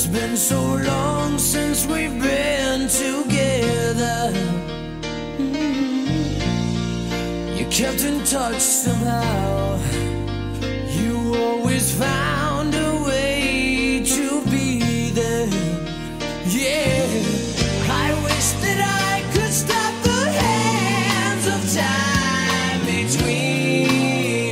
been so long since we've been together. You kept in touch somehow. You always found a way to be there. Yeah, I wish that I could stop the hands of time between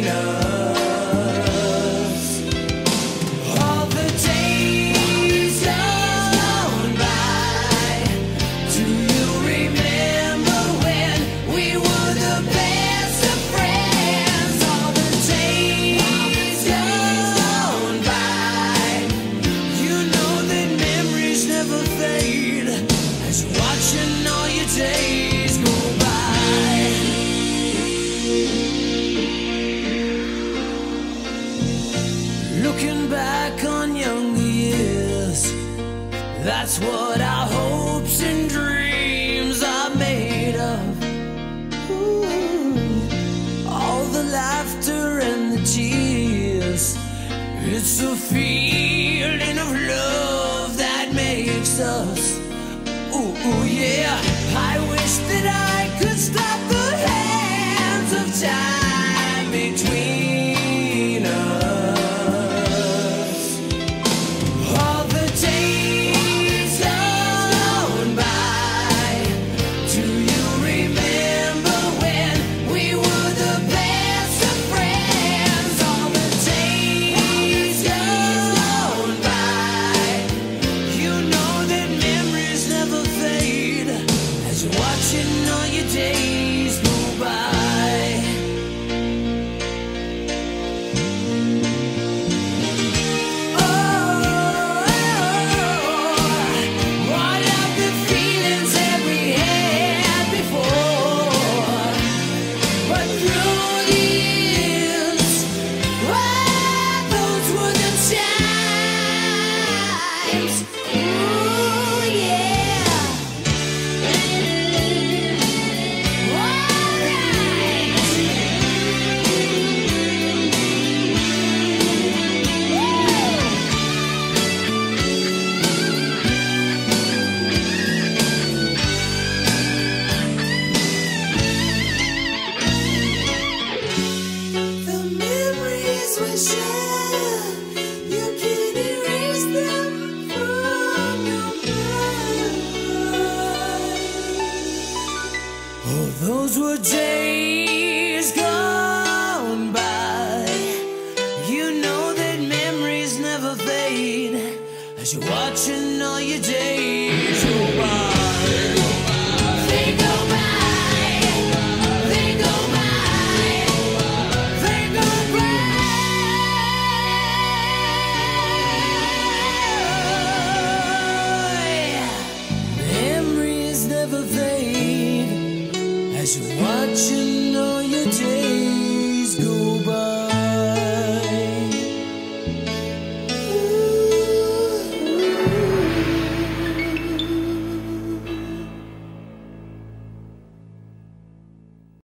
us. All the days gone by. Do you remember when we were the best of friends? All the days gone by. You know that memories never fade as you're watching all your days go by. Looking back on younger years, that's what our hopes and dreams are made of. Ooh, all the laughter and the tears, it's a feeling of love that makes us. Ooh, yeah, I wish that I could stop the hands of time between us. All the days gone by. Do you remember when we were the best of friends? All the days gone by. You know that memories never fade as you're watching all your days go by. Oh, those were days gone by. You know that memories never fade as you're watching all your days go by. They go by, they go by, they go by. Memories never fade as you're watching